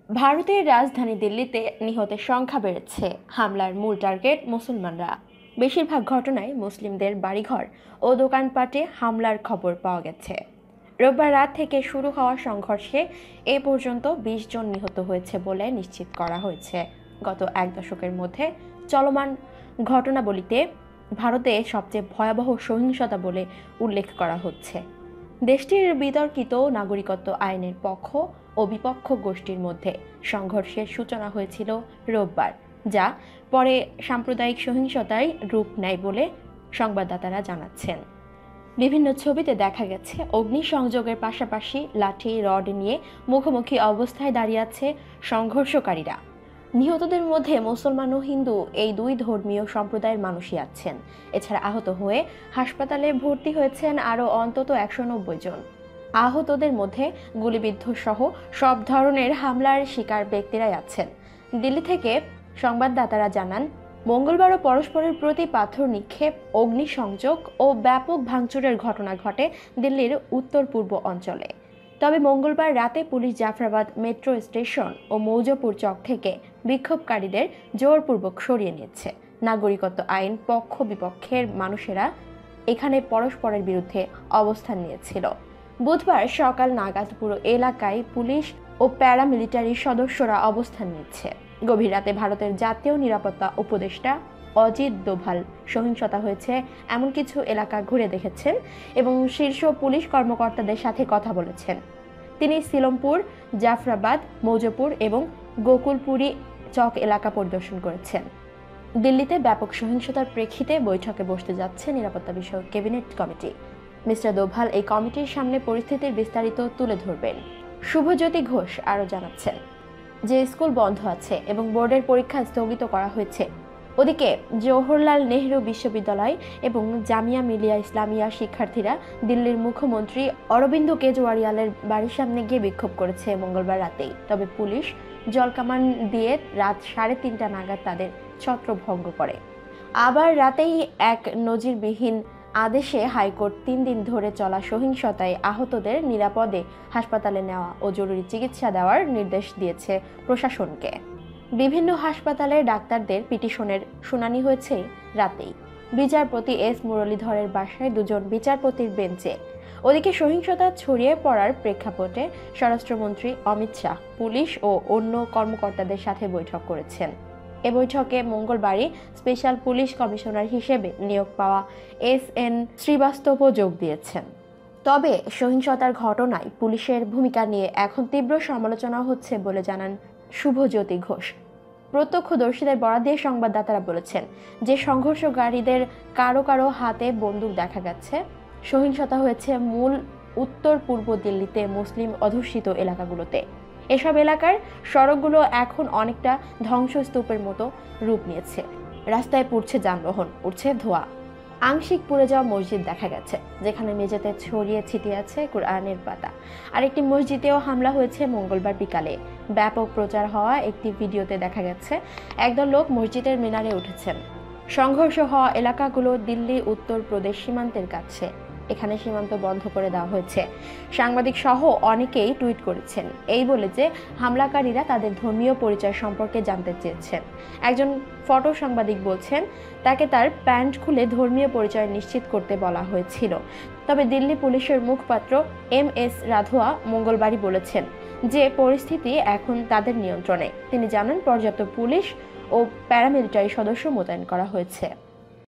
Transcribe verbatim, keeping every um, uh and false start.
ভারতের রাজধানী দিল্লিতে নিহতের সংখ্যা বেড়েছে। হামলার মূল টার্গেট মুসলমানরা। বেশিরভাগ ঘটনায় মুসলিমদের বাড়িঘর ও দোকানপাটে হামলার খবর পাওয়া গেছে। রোববার রাত থেকে শুরু হওয়া সংঘর্ষে এ পর্যন্ত বিশ জন নিহত হয়েছে বলে নিশ্চিত করা হয়েছে। গত এক দশকের মধ্যে চলমান ঘটনাবলিতে ভারতে সবচেয়ে ভয়াবহ সহিংসতা বলে উল্লেখ করা হচ্ছে। দেশটির বিতর্কিত নাগরিকত্ব আইনের পক্ষ ও বিপক্ষ গোষ্ঠীর মধ্যে সংঘর্ষের সূচনা হয়েছিল রোববার, যা পরে সাম্প্রদায়িক সহিংসতায় রূপ নেয় বলে সংবাদদাতারা জানাচ্ছেন। বিভিন্ন ছবিতে দেখা গেছে অগ্নিসংযোগের পাশাপাশি লাঠি রড নিয়ে মুখোমুখি অবস্থায় দাঁড়িয়ে আছে সংঘর্ষকারীরা। নিহতদের মধ্যে মুসলমান ও হিন্দু এই দুই ধর্মীয় সম্প্রদায়ের মানুষই আছেন। এছাড়া আহত হয়ে হাসপাতালে ভর্তি হয়েছেন আরও অন্তত একশো নব্বই জন। আহতদের মধ্যে গুলিবিদ্ধ সহ সব ধরনের হামলার শিকার ব্যক্তিরাই আছেন। দিল্লি থেকে সংবাদদাতারা জানান, মঙ্গলবারও পরস্পরের প্রতি পাথর নিক্ষেপ, অগ্নিসংযোগ ও ব্যাপক ভাঙচুরের ঘটনা ঘটে দিল্লির উত্তর পূর্ব অঞ্চলে। তবে মঙ্গলবার রাতে পুলিশ জাফরাবাদ মেট্রো স্টেশন ও মৌজপুর চক থেকে বিক্ষোভকারীদের জোরপূর্বক সরিয়ে নিয়েছে। নাগরিকত্ব আইন পক্ষ বিপক্ষের মানুষেরা এখানে পরস্পরের বিরুদ্ধে অবস্থান নিয়েছিল। বুধবার সকাল নাগাদ পুরো এলাকায় পুলিশ ও প্যারামিলিটারি সদস্যরা অবস্থান নিচ্ছে। গভীর রাতে ভারতের জাতীয় নিরাপত্তা উপদেষ্টা অজিত দোভাল সহিংসতা হয়েছে এমন কিছু এলাকা ঘুরে দেখেছেন এবং শীর্ষ পুলিশ কর্মকর্তাদের সাথে কথা বলেছেন। তিনি সিলমপুর, জাফরাবাদ, মৌজপুর এবং গোকুলপুরী চক এলাকা পরিদর্শন করেছেন। দিল্লিতে ব্যাপক সহিংসতার প্রেক্ষিতে বৈঠকে বসতে যাচ্ছে নিরাপত্তা বিষয়ক ক্যাবিনেট কমিটি। মিস্টার দোভাল এই কমিটির সামনে পরিস্থিতির বিস্তারিত তুলে ধরবেন। শুভজ্যোতি ঘোষ আরও জানাচ্ছেন যে স্কুল বন্ধ আছে এবং বোর্ডের পরীক্ষা স্থগিত করা হয়েছে। ওদিকে জওহরলাল নেহরু বিশ্ববিদ্যালয় এবং জামিয়া মিলিয়া ইসলামিয়া শিক্ষার্থীরা দিল্লির মুখ্যমন্ত্রী অরবিন্দ কেজরিওয়ালের বাড়ির সামনে গিয়ে বিক্ষোভ করেছে মঙ্গলবার রাতেই। তবে পুলিশ জলকামান দিয়ে রাত সাড়ে তিনটা নাগাদ তাদের ছত্রভঙ্গ করে। আবার রাতেই এক নজিরবিহীন আদেশে হাইকোর্ট তিন দিন ধরে চলা সহিংসতায় আহতদের নিরাপদে হাসপাতালে নেওয়া ও জরুরি চিকিৎসা দেওয়ার নির্দেশ দিয়েছে প্রশাসনকে। বিভিন্ন হাসপাতালের ডাক্তারদের পিটিশনের শুনানি হয়েছে রাতেই। বিচারপতি এস মুরলীধরের বাসায় দুজন বিচারপতির বেঞ্চে। ওদিকে সহিংসতা ছড়িয়ে পড়ার প্রেক্ষাপটে স্বরাষ্ট্রমন্ত্রী অমিত শাহ পুলিশ ও অন্য কর্মকর্তাদের সাথে বৈঠক করেছেন। এ বৈঠকে মঙ্গলবারই স্পেশাল পুলিশ কমিশনার হিসেবে নিয়োগ পাওয়া এস এন শ্রীবাস্তবও যোগ দিয়েছেন। তবে সহিংসতার ঘটনায় পুলিশের ভূমিকা নিয়ে এখন তীব্র সমালোচনা হচ্ছে বলে জানান শুভজ্যোতি ঘোষ। প্রত্যক্ষদর্শীদের বরাত দিয়ে সংবাদদাতারা বলেছেন যে সংঘর্ষকারীদের কারো কারো হাতে বন্দুক দেখা গেছে। সহিংসতা হয়েছে মূল উত্তর পূর্ব দিল্লিতে মুসলিম অধ্যুষিত এলাকাগুলোতে। এসব এলাকার সড়কগুলো এখন অনেকটা ধ্বংসস্তূপের মতো রূপ নিয়েছে। রাস্তায় পুড়ছে যানবাহন, উঠছে ধোঁয়া। আংশিক পুড়ে যাওয়া মসজিদ দেখা গেছে, যেখানে মেঝেতে ছড়িয়ে ছিটিয়ে আছে কোরআনের পাতা। আরেকটি মসজিদেও হামলা হয়েছে মঙ্গলবার বিকালে। ব্যাপক প্রচার হওয়া একটি ভিডিওতে দেখা গেছে একদল লোক মসজিদের মিনারে উঠেছেন। সংঘর্ষ হওয়া এলাকাগুলো দিল্লি উত্তর প্রদেশ সীমান্তের কাছে। এখানে সীমান্ত বন্ধ করে দেওয়া হয়েছে। সাংবাদিক সহ অনেকেই টুইট করেছেন এই বলে যে হামলাকারীরা তাদের ধর্মীয় পরিচয় সম্পর্কে জানতে চেয়েছেন। একজন ফটো সাংবাদিক বলছেন তাকে তার প্যান্ট খুলে ধর্মীয় পরিচয় নিশ্চিত করতে বলা হয়েছিল। তবে দিল্লি পুলিশের মুখপাত্র এম এস রাধোয়া মঙ্গলবারই বলেছেন যে পরিস্থিতি এখন তাদের নিয়ন্ত্রণে। তিনি জানান পর্যাপ্ত পুলিশ ও প্যারামিলিটারি সদস্য মোতায়েন করা হয়েছে।